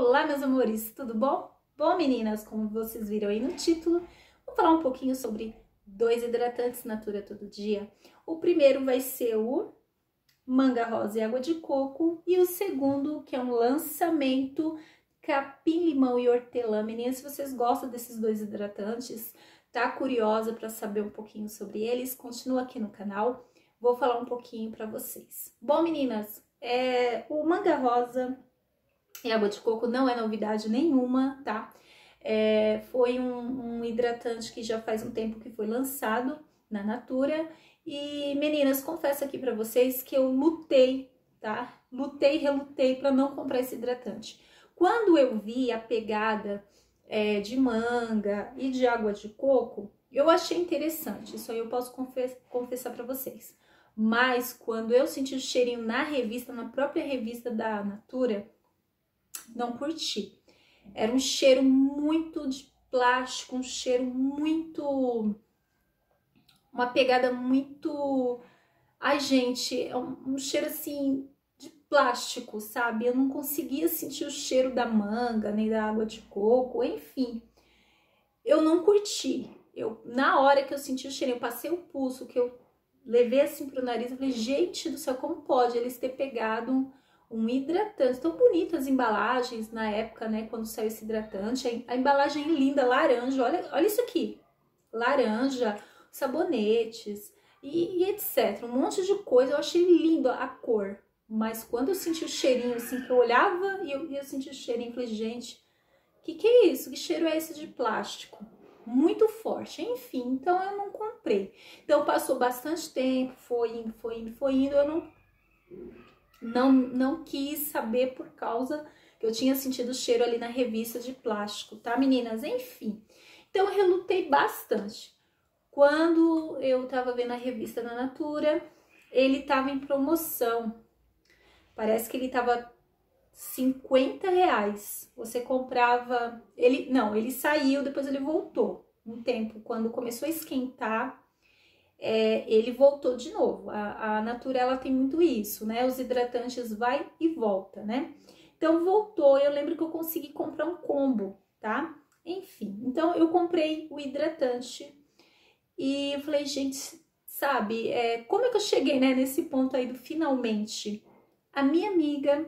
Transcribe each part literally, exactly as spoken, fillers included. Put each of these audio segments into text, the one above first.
Olá, meus amores, tudo bom? Bom, meninas, como vocês viram aí no título, vou falar um pouquinho sobre dois hidratantes Natura Todo Dia. O primeiro vai ser o Manga Rosa e Água de Coco e o segundo, que é um lançamento Capim Limão e Hortelã. Meninas, se vocês gostam desses dois hidratantes, tá curiosa para saber um pouquinho sobre eles, continua aqui no canal, vou falar um pouquinho para vocês. Bom, meninas, é, o Manga Rosa e Água de Coco não é novidade nenhuma, tá? É, foi um, um hidratante que já faz um tempo que foi lançado na Natura. E, meninas, confesso aqui pra vocês que eu lutei, tá? Lutei, relutei pra não comprar esse hidratante. Quando eu vi a pegada é, de manga e de água de coco, eu achei interessante. Isso aí eu posso confess confessar pra vocês. Mas quando eu senti o cheirinho na revista, na própria revista da Natura, não curti. Era um cheiro muito de plástico, um cheiro muito... uma pegada muito... Ai, gente, é um, um cheiro assim de plástico, sabe? Eu não conseguia sentir o cheiro da manga, nem da água de coco, enfim. Eu não curti. Eu, na hora que eu senti o cheiro, eu passei o pulso, que eu levei assim pro nariz, eu falei, gente do céu, como pode eles ter pegado um hidratante? Tão bonito as embalagens na época, né, quando saiu esse hidratante. A embalagem linda, laranja, olha, olha isso aqui. Laranja, sabonetes e, e etcétera. Um monte de coisa, eu achei lindo a cor. Mas quando eu senti o cheirinho, assim, que eu olhava e eu, eu senti o cheirinho, eu falei, gente, que que é isso? Que cheiro é esse de plástico? Muito forte, enfim, então eu não comprei. Então passou bastante tempo, foi indo, foi indo, foi indo, eu não, não, não quis saber por causa que eu tinha sentido o cheiro ali na revista de plástico, tá, meninas? Enfim, então eu relutei bastante. Quando eu tava vendo a revista da Natura, ele tava em promoção. Parece que ele tava cinquenta reais. Você comprava... ele Não, ele saiu, depois ele voltou. Um tempo, quando começou a esquentar, é, ele voltou de novo. A, a Natura, ela tem muito isso, né? Os hidratantes vai e volta, né? Então, voltou. Eu lembro que eu consegui comprar um combo, tá? Enfim, então eu comprei o hidratante. E eu falei, gente, sabe, é, como é que eu cheguei, né, nesse ponto aí do finalmente? A minha amiga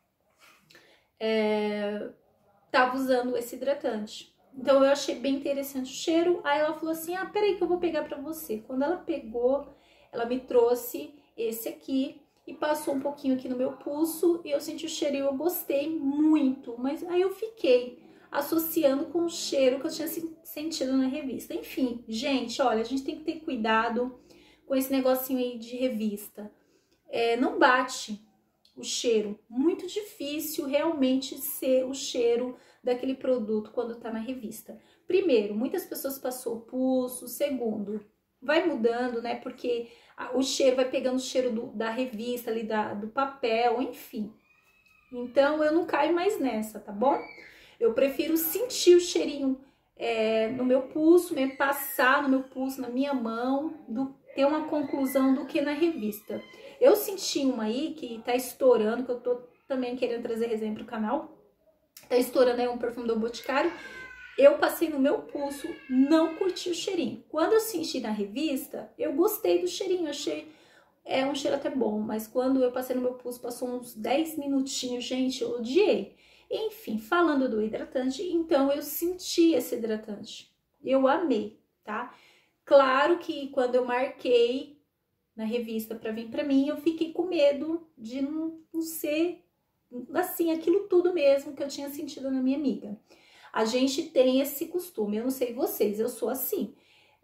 é, tava usando esse hidratante. Então eu achei bem interessante o cheiro. Aí ela falou assim, ah, peraí que eu vou pegar pra você. Quando ela pegou, ela me trouxe esse aqui e passou um pouquinho aqui no meu pulso. E eu senti o cheiro e eu gostei muito. Mas aí eu fiquei associando com o cheiro que eu tinha sentido na revista. Enfim, gente, olha, a gente tem que ter cuidado com esse negocinho aí de revista. É, não bate o cheiro. Muito difícil realmente ser o cheiro daquele produto quando tá na revista. Primeiro, muitas pessoas passou o pulso. Segundo, vai mudando, né? Porque o cheiro vai pegando o cheiro do, da revista ali, da, do papel, enfim. Então, eu não caio mais nessa, tá bom? Eu prefiro sentir o cheirinho é, no meu pulso, mesmo passar no meu pulso, na minha mão, do, ter uma conclusão do que na revista. Eu senti uma aí que tá estourando, que eu tô também querendo trazer resenha pro canal. Tá estourando aí um perfume do Boticário. Eu passei no meu pulso, não curti o cheirinho. Quando eu senti na revista, eu gostei do cheirinho, achei é um cheiro até bom. Mas quando eu passei no meu pulso, passou uns dez minutinhos, gente, eu odiei. Enfim, falando do hidratante, então eu senti esse hidratante. Eu amei, tá? Claro que quando eu marquei na revista para vir para mim, eu fiquei com medo de não, não ser assim, aquilo tudo mesmo que eu tinha sentido na minha amiga. A gente tem esse costume, eu não sei vocês, eu sou assim.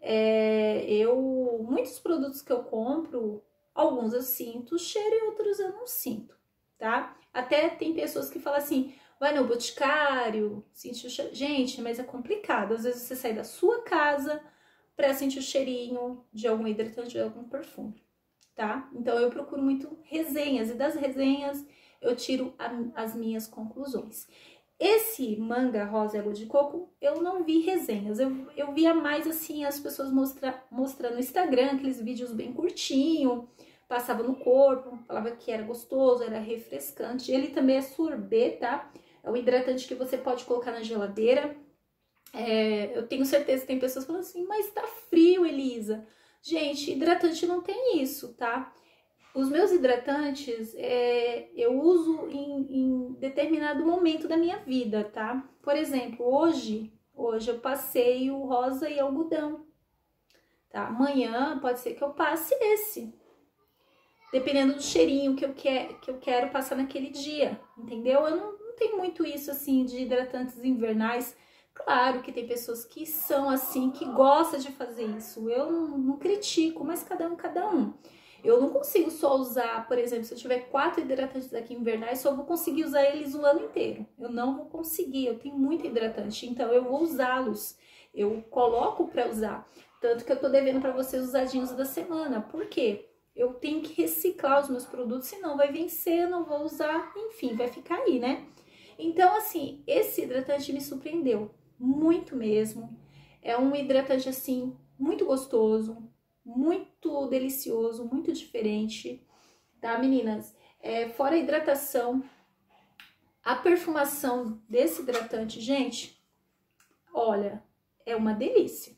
É, eu, muitos produtos que eu compro, alguns eu sinto o cheiro e outros eu não sinto, tá? Até tem pessoas que falam assim, vai no Boticário, sentir o cheiro. Gente, mas é complicado. Às vezes você sai da sua casa pra sentir o cheirinho de algum hidratante, de algum perfume, tá? Então eu procuro muito resenhas, e das resenhas eu tiro a, as minhas conclusões. Esse Manga Rosa e Água de Coco, eu não vi resenhas. Eu, eu via mais assim as pessoas mostra, mostrando no Instagram, aqueles vídeos bem curtinhos, passava no corpo, falava que era gostoso, era refrescante. Ele também é sorbet, tá? É um hidratante que você pode colocar na geladeira. É, eu tenho certeza que tem pessoas falando assim, mas tá frio, Elisa. Gente, hidratante não tem isso, tá? Os meus hidratantes, é, eu uso em, em determinado momento da minha vida, tá? Por exemplo, hoje, hoje eu passei o rosa e algodão, tá? Amanhã pode ser que eu passe esse, dependendo do cheirinho que eu, quer, que eu quero passar naquele dia, entendeu? Eu não, não tenho muito isso, assim, de hidratantes invernais. Claro que tem pessoas que são assim, que gostam de fazer isso. Eu não, não critico, mas cada um, cada um. Eu não consigo só usar, por exemplo, se eu tiver quatro hidratantes aqui invernais, só vou conseguir usar eles o ano inteiro. Eu não vou conseguir, eu tenho muito hidratante, então eu vou usá-los. Eu coloco para usar. Tanto que eu tô devendo para vocês os usadinhos da semana. Por quê? Eu tenho que reciclar os meus produtos, senão vai vencer, eu não vou usar, enfim, vai ficar aí, né? Então, assim, esse hidratante me surpreendeu muito mesmo. É um hidratante, assim, muito gostoso, muito delicioso, muito diferente, tá, meninas? É, fora a hidratação, a perfumação desse hidratante, gente, olha, é uma delícia.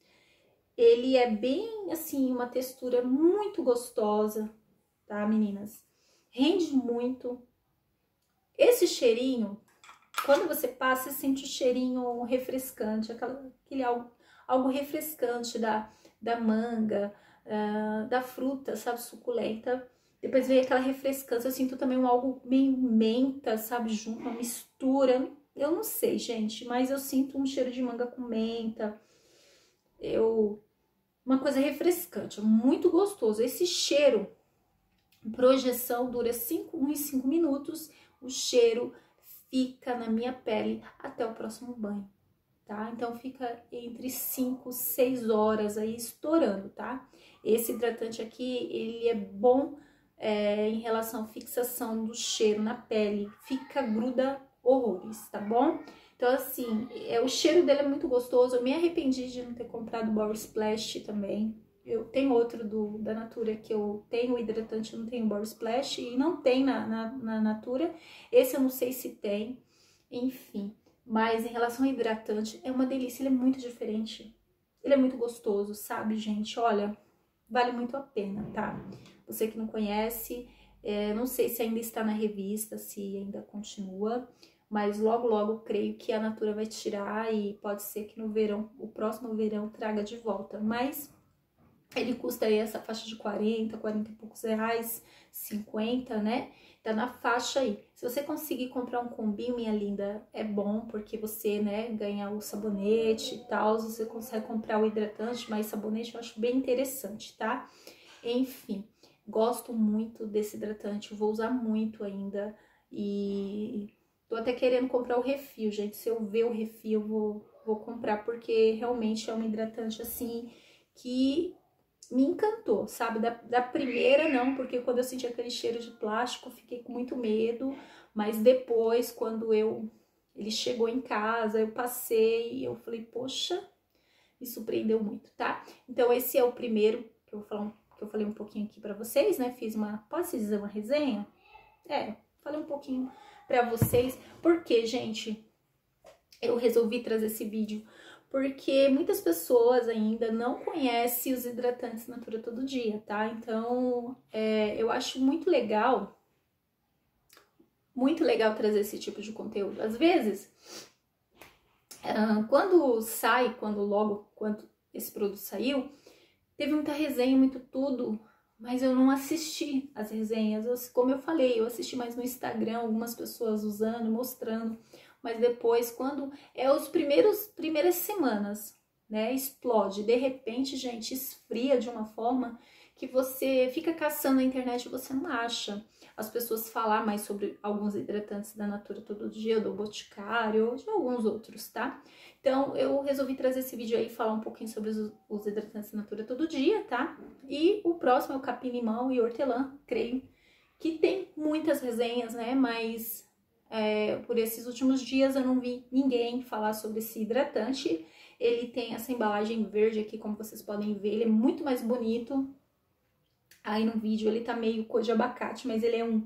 Ele é bem, assim, uma textura muito gostosa, tá, meninas? Rende muito. Esse cheirinho, quando você passa, você sente o cheirinho refrescante, aquela, aquele algo, algo refrescante da, da manga, uh, da fruta, sabe, suculenta. Depois vem aquela refrescância, eu sinto também um algo meio menta, sabe, junto, uma mistura. Eu não sei, gente, mas eu sinto um cheiro de manga com menta. Eu... Uma coisa refrescante, muito gostoso. Esse cheiro, projeção, dura cinco, uns cinco minutos. O cheiro fica na minha pele até o próximo banho, tá? Então fica entre cinco, seis horas aí estourando, tá? Esse hidratante aqui, ele é bom é, em relação à fixação do cheiro na pele. Fica, gruda horrores, tá bom? Então, assim, é, o cheiro dele é muito gostoso. Eu me arrependi de não ter comprado o Body Splash também. Eu tenho outro do, da Natura que eu tenho o hidratante, eu não tenho o Body Splash. E não tem na, na, na Natura. Esse eu não sei se tem. Enfim. Mas em relação ao hidratante, é uma delícia. Ele é muito diferente. Ele é muito gostoso, sabe, gente? Olha, vale muito a pena, tá? Você que não conhece, é, não sei se ainda está na revista, se ainda continua. Mas logo, logo, creio que a Natura vai tirar e pode ser que no verão, o próximo verão, traga de volta. Mas ele custa aí essa faixa de quarenta, quarenta e poucos reais, cinquenta, né? Tá na faixa aí. Se você conseguir comprar um combinho, minha linda, é bom, porque você, né, ganha o sabonete e tal. Você consegue comprar o hidratante, mas sabonete eu acho bem interessante, tá? Enfim, gosto muito desse hidratante, eu vou usar muito ainda e... Tô até querendo comprar o refil, gente. Se eu ver o refil, eu vou, vou comprar, porque realmente é um hidratante, assim, que me encantou, sabe? Da, da primeira, não, porque quando eu senti aquele cheiro de plástico, eu fiquei com muito medo. Mas depois, quando eu ele chegou em casa, eu passei e eu falei, poxa, me surpreendeu muito, tá? Então, esse é o primeiro que eu, vou falar, que eu falei um pouquinho aqui pra vocês, né? Fiz uma, posso dizer uma resenha? É, falei um pouquinho pra vocês, porque, gente, eu resolvi trazer esse vídeo porque muitas pessoas ainda não conhecem os hidratantes Natura Todo Dia, tá? Então, é, eu acho muito legal, muito legal trazer esse tipo de conteúdo. Às vezes, uh, quando sai, quando logo, quando esse produto saiu, teve muita resenha, muito tudo, mas eu não assisti as resenhas. Eu, como eu falei, eu assisti mais no Instagram, algumas pessoas usando, mostrando, mas depois, quando é os primeiros, primeiras semanas, né, explode, de repente, gente, esfria de uma forma que você fica caçando na internet e você não acha as pessoas falar mais sobre alguns hidratantes da Natura Todo Dia, do Boticário, ou de alguns outros, tá? Então, eu resolvi trazer esse vídeo aí e falar um pouquinho sobre os, os hidratantes da Natura Todo Dia, tá? E o próximo é o capim-limão e hortelã, creio que tem muitas resenhas, né? Mas é, por esses últimos dias eu não vi ninguém falar sobre esse hidratante. Ele tem essa embalagem verde aqui, como vocês podem ver, ele é muito mais bonito. Aí no vídeo ele tá meio cor de abacate, mas ele é um,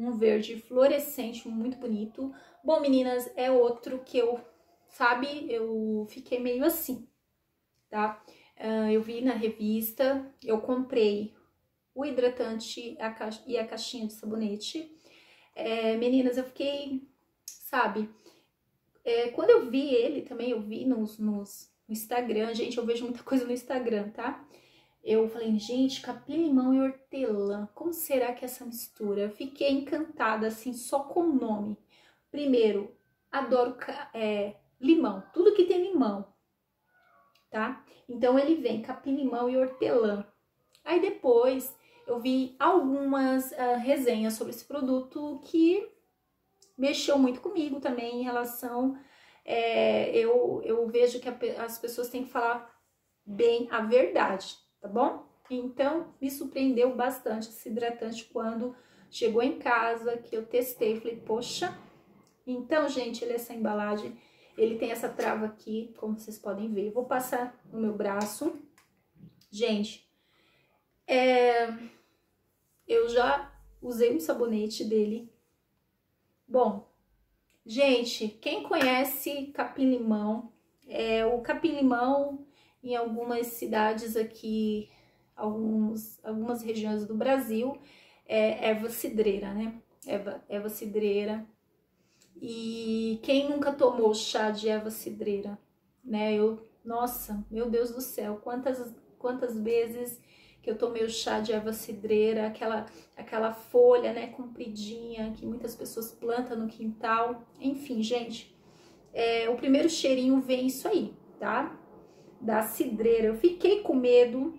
um verde fluorescente muito bonito. Bom, meninas, é outro que eu, sabe, eu fiquei meio assim, tá? Uh, eu vi na revista, eu comprei o hidratante a caixa, e a caixinha de sabonete. É, meninas, eu fiquei, sabe, é, quando eu vi ele também, eu vi nos, nos, no Instagram, gente, eu vejo muita coisa no Instagram, tá? Eu falei, gente, capim-limão e hortelã, como será que é essa mistura? Eu fiquei encantada, assim, só com o nome. Primeiro, adoro é, limão, tudo que tem limão, tá? Então, ele vem capim-limão e hortelã. Aí depois, eu vi algumas uh, resenhas sobre esse produto que mexeu muito comigo também em relação... É, eu, eu vejo que a, as pessoas têm que falar bem a verdade, tá bom? Então, me surpreendeu bastante esse hidratante quando chegou em casa, que eu testei. Falei, poxa, então, gente, ele é essa embalagem, ele tem essa trava aqui, como vocês podem ver. Eu vou passar no meu braço. Gente, é, eu já usei um sabonete dele. Bom, gente, quem conhece capim-limão, é, o capim-limão em algumas cidades aqui, alguns, algumas regiões do Brasil, é erva cidreira, né? Erva, erva cidreira. E quem nunca tomou chá de erva cidreira, né? Eu, nossa, meu Deus do céu, quantas, quantas vezes que eu tomei o chá de erva cidreira, aquela, aquela folha, né, compridinha, que muitas pessoas plantam no quintal. Enfim, gente, é, o primeiro cheirinho vem isso aí, tá? Da cidreira. Eu fiquei com medo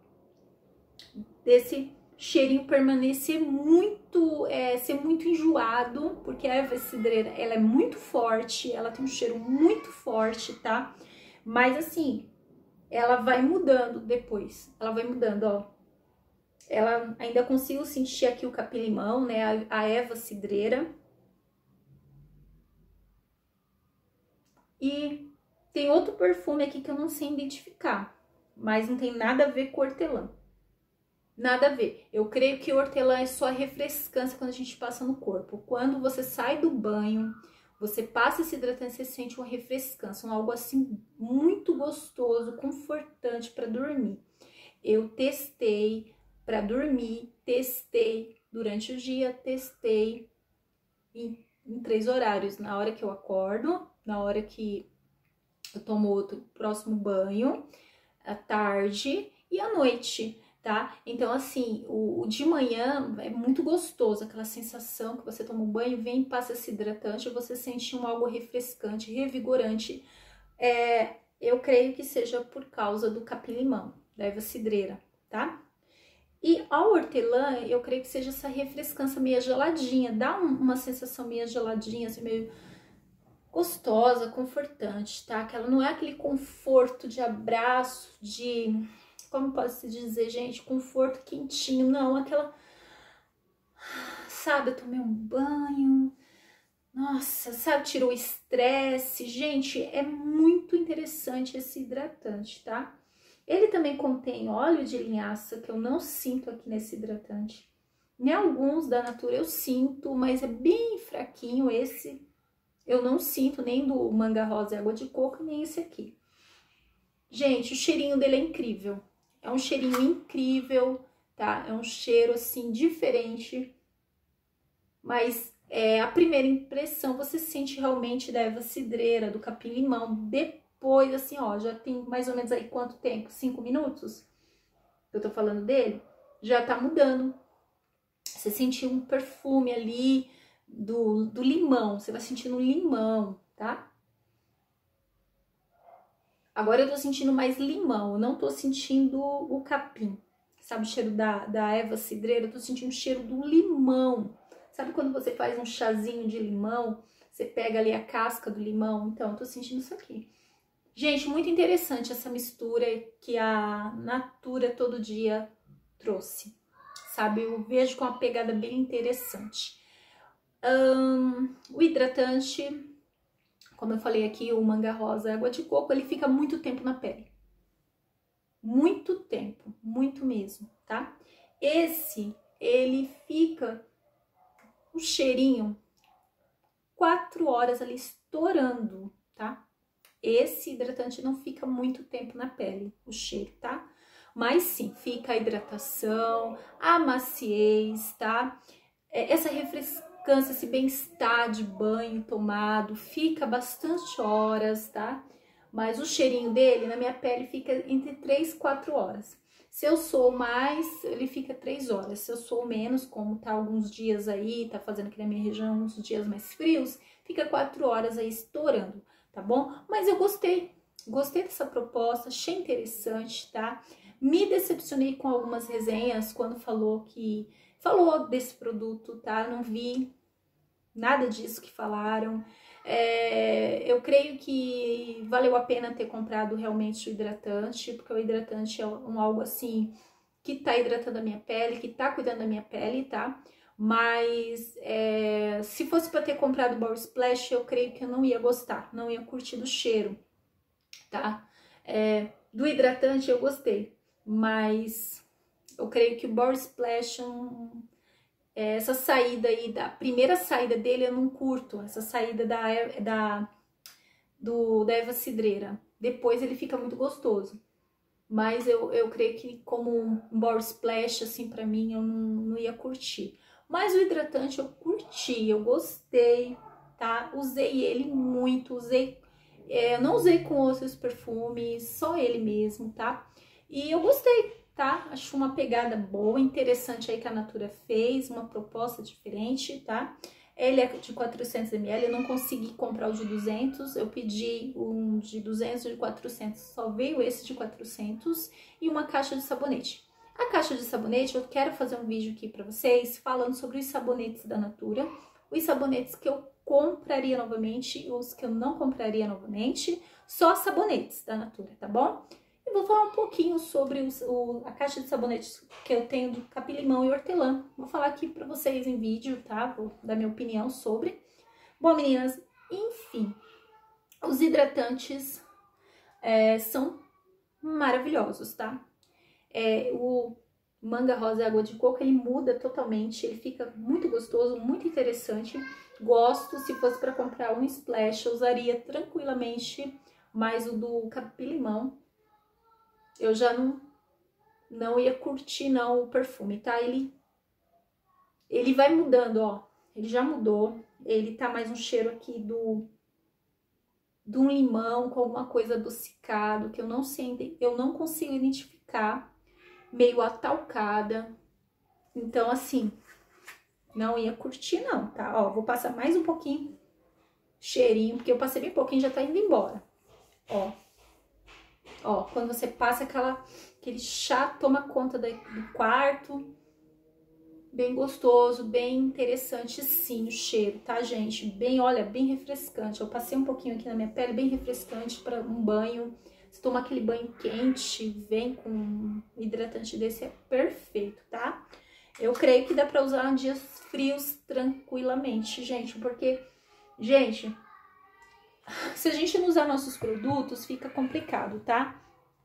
desse cheirinho permanecer muito, é, ser muito enjoado, porque a erva cidreira, ela é muito forte, ela tem um cheiro muito forte, tá? Mas assim, ela vai mudando depois, ela vai mudando, ó. Ela ainda consigo sentir aqui o capim-limão, né, a, a erva cidreira. E tem outro perfume aqui que eu não sei identificar, mas não tem nada a ver com hortelã. Nada a ver. Eu creio que o hortelã é só a refrescância quando a gente passa no corpo. Quando você sai do banho, você passa esse hidratante, você sente uma refrescância, um algo assim muito gostoso, confortante para dormir. Eu testei para dormir, testei durante o dia, testei em, em três horários. Na hora que eu acordo, na hora que eu tomo outro próximo banho, à tarde e à noite. Tá? Então, assim, o, o de manhã é muito gostoso, aquela sensação que você toma um banho, vem, passa esse hidratante, você sente um algo refrescante, revigorante. É, eu creio que seja por causa do capim-limão, da erva cidreira, tá? E a hortelã, eu creio que seja essa refrescância meio geladinha, dá um, uma sensação meio geladinha, assim, meio gostosa, confortante, tá? Que ela não é aquele conforto de abraço, de... como pode se dizer, gente, conforto quentinho, não, aquela, sabe, eu tomei um banho, nossa, sabe, tirou o estresse, gente, é muito interessante esse hidratante, tá? Ele também contém óleo de linhaça, que eu não sinto aqui nesse hidratante, em alguns da Natura eu sinto, mas é bem fraquinho, esse eu não sinto, nem do Manga Rosa e Água de Coco, nem esse aqui. Gente, o cheirinho dele é incrível. É um cheirinho incrível, tá? É um cheiro, assim, diferente. Mas é, a primeira impressão, você sente realmente da erva cidreira, do capim-limão. Depois, assim, ó, já tem mais ou menos aí quanto tempo? Cinco minutos? Eu tô falando dele? Já tá mudando. Você sentiu um perfume ali do, do limão. Você vai sentindo um limão, tá? Agora eu tô sentindo mais limão, eu não tô sentindo o capim. Sabe o cheiro da, da erva cidreira? Eu tô sentindo o cheiro do limão. Sabe quando você faz um chazinho de limão? Você pega ali a casca do limão? Então, eu tô sentindo isso aqui. Gente, muito interessante essa mistura que a Natura Todo Dia trouxe. Sabe, eu vejo com uma pegada bem interessante. Um, o hidratante... Como eu falei aqui, o Manga Rosa e Água de Coco, ele fica muito tempo na pele. Muito tempo, muito mesmo, tá? Esse, ele fica o cheirinho, quatro horas ali estourando, tá? Esse hidratante não fica muito tempo na pele, o cheiro, tá? Mas sim, fica a hidratação, a maciez, tá? Essa refrescância, esse bem-estar de banho tomado, fica bastante horas, tá? Mas o cheirinho dele na minha pele fica entre três e quatro horas. Se eu sou mais, ele fica três horas. Se eu sou menos, como tá alguns dias aí, tá fazendo aqui na minha região uns dias mais frios, fica quatro horas aí estourando, tá bom? Mas eu gostei, gostei dessa proposta, achei interessante, tá? Me decepcionei com algumas resenhas quando falou que falou desse produto, tá? Não vi nada disso que falaram. É, eu creio que valeu a pena ter comprado realmente o hidratante, porque o hidratante é um algo assim que tá hidratando a minha pele, que tá cuidando da minha pele, tá? Mas é, se fosse para ter comprado o Body Splash, eu creio que eu não ia gostar, não ia curtir do cheiro, tá? É, do hidratante eu gostei, mas eu creio que o Body Splash, um, é, essa saída aí, da primeira saída dele eu não curto, essa saída da, da, do, da Eva Cidreira. Depois ele fica muito gostoso. Mas eu, eu creio que como um Body Splash, assim, pra mim, eu não, não ia curtir. Mas o hidratante eu curti, eu gostei, tá? Usei ele muito, usei... É, não usei com outros perfumes, só ele mesmo, tá? E eu gostei, tá? Acho uma pegada boa, interessante aí que a Natura fez, uma proposta diferente, tá? Ele é de quatrocentos mililitros, eu não consegui comprar o de duzentos, eu pedi um de duzentos e de quatrocentos, só veio esse de quatrocentos e uma caixa de sabonete. A caixa de sabonete, eu quero fazer um vídeo aqui pra vocês falando sobre os sabonetes da Natura, os sabonetes que eu compraria novamente e os que eu não compraria novamente, só sabonetes da Natura, tá bom? E vou falar um pouquinho sobre os, o, a caixa de sabonetes que eu tenho do capim-limão e hortelã. Vou falar aqui pra vocês em vídeo, tá? Vou dar minha opinião sobre. Bom, meninas, enfim, os hidratantes é, são maravilhosos, tá? É, o manga rosa e água de coco, ele muda totalmente, ele fica muito gostoso, muito interessante. Gosto, se fosse para comprar um splash, eu usaria tranquilamente, mas o do capim-limão eu já não, não ia curtir não o perfume, tá? Ele, ele vai mudando, ó, ele já mudou, ele tá mais um cheiro aqui do, de um limão com alguma coisa adocicado, que eu não sei, eu não consigo identificar, meio atalcada, então assim, não ia curtir não, tá? Ó, vou passar mais um pouquinho cheirinho, porque eu passei bem pouquinho, já tá indo embora, ó. Ó, quando você passa aquela, aquele chá toma conta do quarto, bem gostoso, bem interessante sim o cheiro, tá, gente? Bem, olha, bem refrescante. Eu passei um pouquinho aqui na minha pele, bem refrescante para um banho. Se toma aquele banho quente, vem com um hidratante desse, é perfeito, tá? Eu creio que dá pra usar em dias frios tranquilamente, gente, porque, gente... se a gente não usar nossos produtos, fica complicado, tá?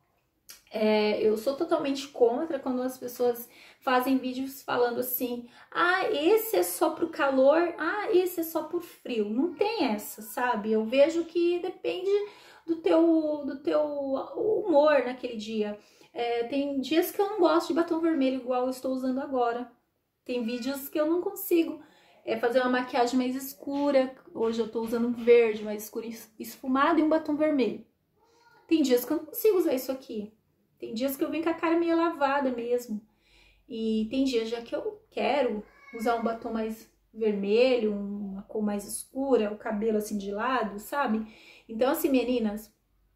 É, eu sou totalmente contra quando as pessoas fazem vídeos falando assim, ah, esse é só pro calor, ah, esse é só pro frio. Não tem essa, sabe? Eu vejo que depende do teu, do teu humor naquele dia. É, tem dias que eu não gosto de batom vermelho igual eu estou usando agora. Tem vídeos que eu não consigo. É fazer uma maquiagem mais escura, hoje eu tô usando um verde mais escuro esfumado e um batom vermelho. Tem dias que eu não consigo usar isso aqui, tem dias que eu venho com a cara meio lavada mesmo, e tem dias já que eu quero usar um batom mais vermelho, uma cor mais escura, o cabelo assim de lado, sabe? Então assim, meninas,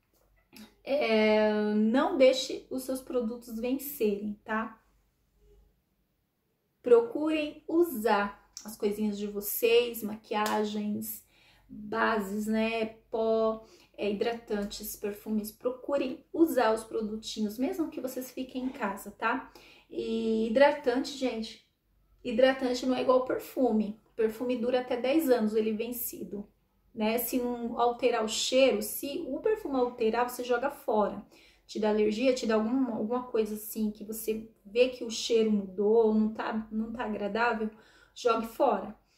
é, não deixe os seus produtos vencerem, tá? Procurem usar as coisinhas de vocês, maquiagens, bases, né, pó, é, hidratantes, perfumes, procurem usar os produtinhos, mesmo que vocês fiquem em casa, tá? E hidratante, gente, hidratante não é igual perfume, perfume dura até dez anos ele vencido, né, se não alterar o cheiro, se o perfume alterar, você joga fora. Te dá alergia, te dá alguma, alguma coisa assim, que você vê que o cheiro mudou, não tá, não tá agradável, jogue fora.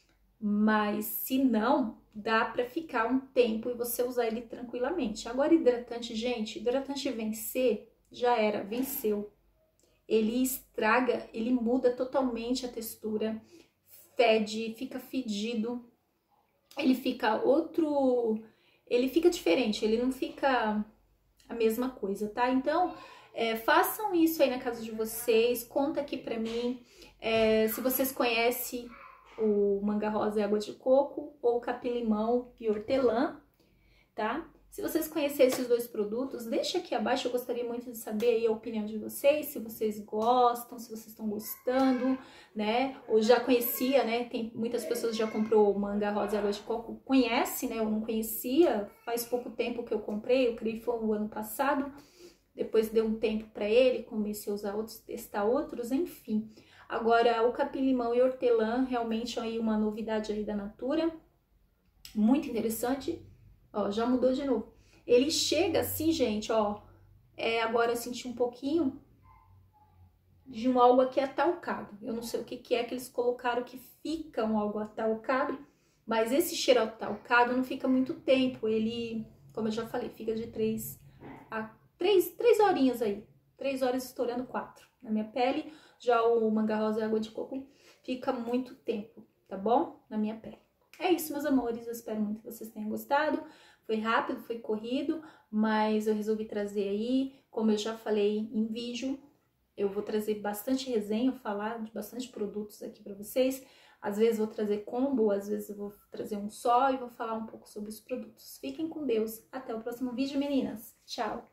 mas se não, dá pra ficar um tempo e você usar ele tranquilamente. Agora, hidratante, gente, hidratante vencer, já era, venceu. Ele estraga, ele muda totalmente a textura, fede, fica fedido, ele fica outro, ele fica diferente, ele não fica a mesma coisa, tá? Então, é, façam isso aí na casa de vocês, conta aqui pra mim, é, se vocês conhecem o manga rosa e água de coco, ou capim-limão e hortelã, tá? Se vocês conhecerem esses dois produtos, deixa aqui abaixo, eu gostaria muito de saber aí a opinião de vocês, se vocês gostam, se vocês estão gostando, né? Ou já conhecia, né? Tem muitas pessoas já comprou manga rosa e água de coco, conhece, né? Eu não conhecia, faz pouco tempo que eu comprei, eu creio que foi no ano passado, depois deu um tempo para ele, comecei a usar outros, testar outros, enfim. Agora, o capim-limão e hortelã, realmente aí uma novidade aí da Natura, muito interessante. Ó, já mudou de novo. Ele chega assim, gente, ó, é, agora eu senti um pouquinho de um algo aqui atalcado. Eu não sei o que que é que eles colocaram que fica um algo atalcado, mas esse cheiro atalcado não fica muito tempo. Ele, como eu já falei, fica de três a três, três horinhas aí. Três horas estourando quatro na minha pele. Já o manga rosa e água de coco fica muito tempo, tá bom? Na minha pele. É isso, meus amores, eu espero muito que vocês tenham gostado. Foi rápido, foi corrido, mas eu resolvi trazer aí, como eu já falei em vídeo, eu vou trazer bastante resenha, falar de bastante produtos aqui pra vocês. Às vezes vou trazer combo, às vezes eu vou trazer um só e vou falar um pouco sobre os produtos. Fiquem com Deus, até o próximo vídeo, meninas. Tchau!